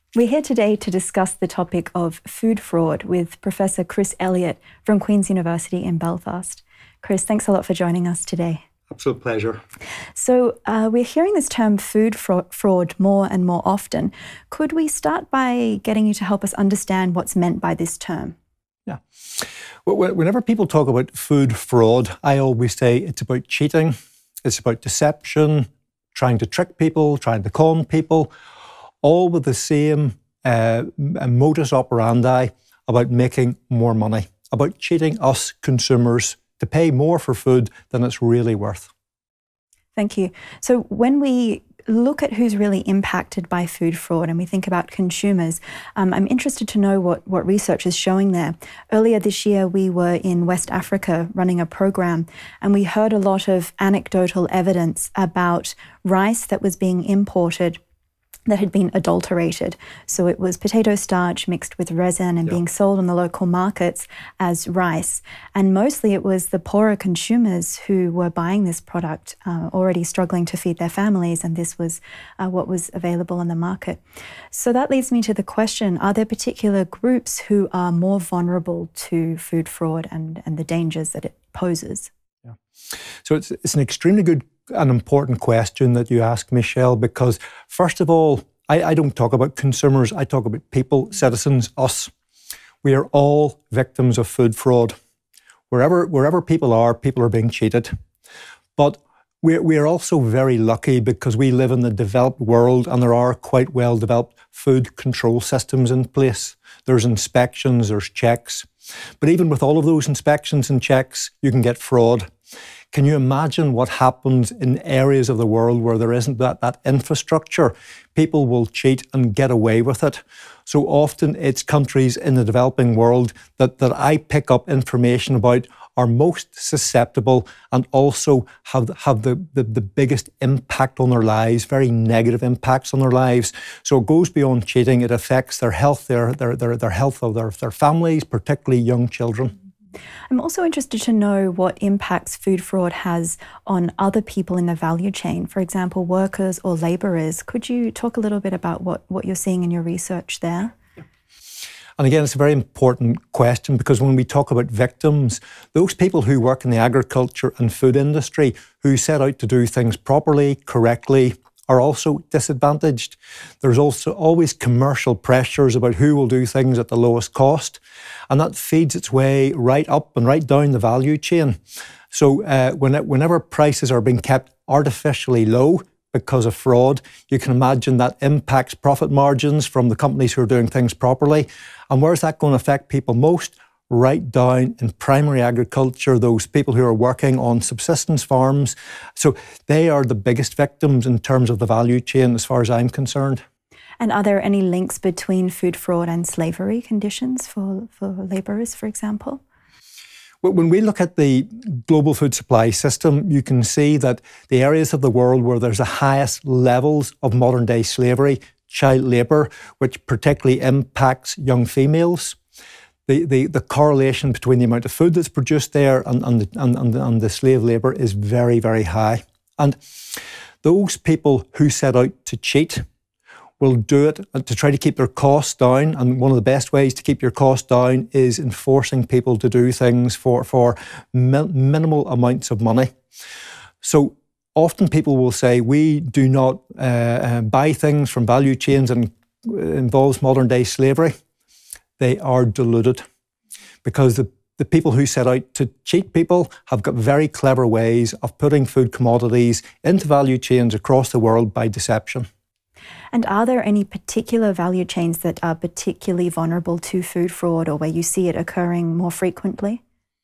We're here today to discuss the topic of food fraud with Professor Chris Elliott from Queen's University in Belfast. Chris, thanks a lot for joining us today. Absolute pleasure. So we're hearing this term food fraud more and more often. Could we start by getting you to help us understand what's meant by this term? Yeah. Whenever people talk about food fraud, I always say it's about cheating, it's about deception, trying to trick people, trying to con people, all with the same modus operandi about making more money, about cheating us consumers to pay more for food than it's really worth. Thank you. So when we look at who's really impacted by food fraud and we think about consumers, I'm interested to know what research is showing there. Earlier this year, we were in West Africa running a program, and we heard a lot of anecdotal evidence about rice that was being imported that had been adulterated. So it was potato starch mixed with resin and being sold on the local markets as rice. And mostly it was the poorer consumers who were buying this product, already struggling to feed their families, and this was what was available on the market. So that leads me to the question, are there particular groups who are more vulnerable to food fraud and the dangers that it poses? Yeah. So it's an extremely good and important question that you ask, Michelle, because first of all, I don't talk about consumers, I talk about people, citizens, us. We are all victims of food fraud. Wherever people are being cheated. But we are also very lucky because we live in the developed world and there are quite well developed food control systems in place. There's inspections, there's checks. But even with all of those inspections and checks, you can get fraud. Can you imagine what happens in areas of the world where there isn't that infrastructure? People will cheat and get away with it. So often it's countries in the developing world that I pick up information about are most susceptible and also have the biggest impact on their lives, very negative impacts on their lives. So it goes beyond cheating. It affects their health, their health of their families, particularly young children. I'm also interested to know what impacts food fraud has on other people in the value chain, for example, workers or labourers. Could you talk a little bit about what you're seeing in your research there? And again, it's a very important question because when we talk about victims, those people who work in the agriculture and food industry who set out to do things properly, correctly, are also disadvantaged. There's also always commercial pressures about who will do things at the lowest cost, and that feeds its way right up and right down the value chain. So whenever prices are being kept artificially low because of fraud, you can imagine that impacts profit margins from the companies who are doing things properly. And where's that going to affect people most? Right down in primary agriculture, those people who are working on subsistence farms. So they are the biggest victims in terms of the value chain as far as I'm concerned. And are there any links between food fraud and slavery conditions for labourers, for example? When we look at the global food supply system, you can see that the areas of the world where there's the highest levels of modern day slavery, child labour, which particularly impacts young females, the correlation between the amount of food that's produced there and the slave labour is very, very high. And those people who set out to cheat will do it to try to keep their costs down. And one of the best ways to keep your costs down is enforcing people to do things for minimal amounts of money. So often people will say, we do not buy things from value chains and involves modern day slavery. They are deluded because the people who set out to cheat people have got very clever ways of putting food commodities into value chains across the world by deception. And are there any particular value chains that are particularly vulnerable to food fraud or where you see it occurring more frequently?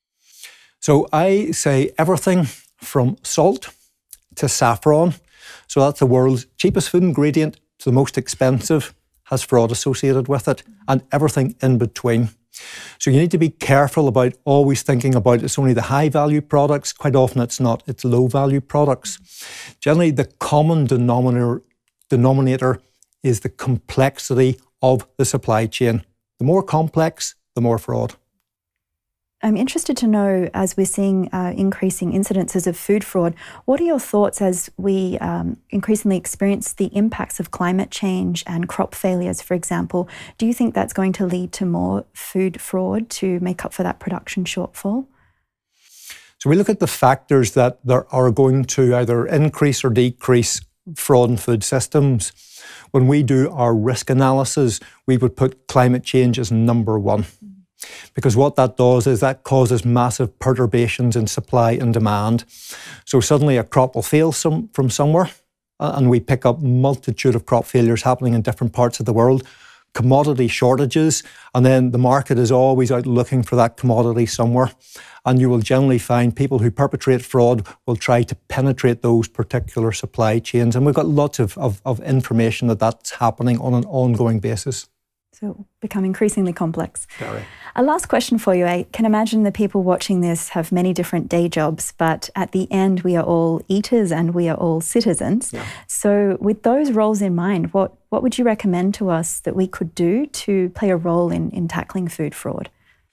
So I say everything from salt to saffron. So that's the world's cheapest food ingredient to the most expensive, has fraud associated with it, and everything in between. So you need to be careful about always thinking about it's only the high value products. Quite often it's not, it's low value products. Generally the common denominator is the complexity of the supply chain. The more complex, the more fraud. I'm interested to know, as we're seeing increasing incidences of food fraud, what are your thoughts as we increasingly experience the impacts of climate change and crop failures, for example? Do you think that's going to lead to more food fraud to make up for that production shortfall? So we look at the factors that are going to either increase or decrease fraud in food systems. When we do our risk analysis, we would put climate change as number one. Because what that does is that causes massive perturbations in supply and demand. So suddenly a crop will fail from somewhere, and we pick up multitude of crop failures happening in different parts of the world, commodity shortages, and then the market is always out looking for that commodity somewhere. And you will generally find people who perpetrate fraud will try to penetrate those particular supply chains. And we've got lots of information that that's happening on an ongoing basis. So become increasingly complex. Very. A last question for you. I can imagine the people watching this have many different day jobs, but at the end we are all eaters and we are all citizens. Yeah. So with those roles in mind, what would you recommend to us that we could do to play a role in tackling food fraud?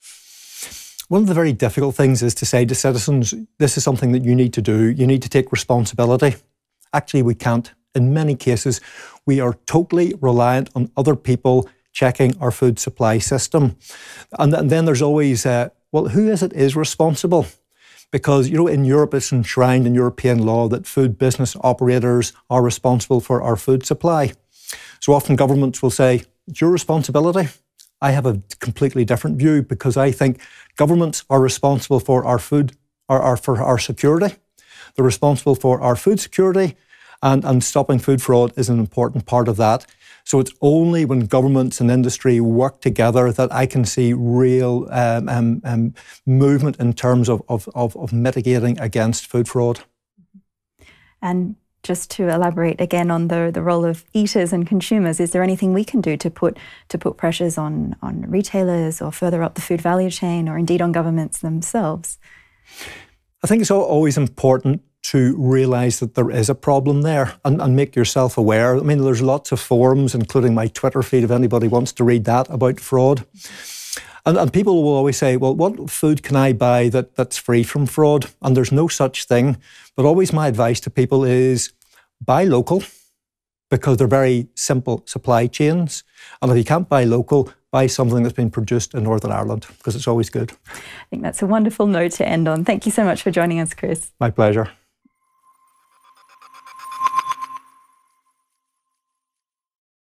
One of the very difficult things is to say to citizens, this is something that you need to do. You need to take responsibility. Actually, we can't. In many cases, we are totally reliant on other people checking our food supply system. And then there's always, well, who is responsible? Because, you know, in Europe, it's enshrined in European law that food business operators are responsible for our food supply. So often governments will say, it's your responsibility. I have a completely different view because I think governments are responsible for our food, or for our security. They're responsible for our food security, and stopping food fraud is an important part of that. So it's only when governments and industry work together that I can see real movement in terms of mitigating against food fraud. And just to elaborate again on the role of eaters and consumers, is there anything we can do to put pressures on retailers or further up the food value chain, or indeed on governments themselves? I think it's always important to realise that there is a problem there and make yourself aware. I mean, there's lots of forums, including my Twitter feed, if anybody wants to read that, about fraud. And people will always say, well, what food can I buy that's free from fraud? And there's no such thing. But always my advice to people is buy local, because they're very simple supply chains. And if you can't buy local, buy something that's been produced in Northern Ireland, because it's always good. I think that's a wonderful note to end on. Thank you so much for joining us, Chris. My pleasure.